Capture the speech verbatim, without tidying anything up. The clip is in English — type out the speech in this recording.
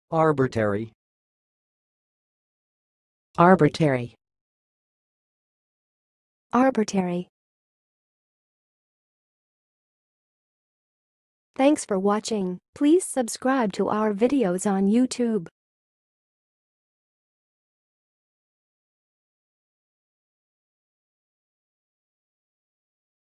Arbitrary. Arbitrary. Arbitrary. Thanks for watching. Please subscribe to our videos on YouTube.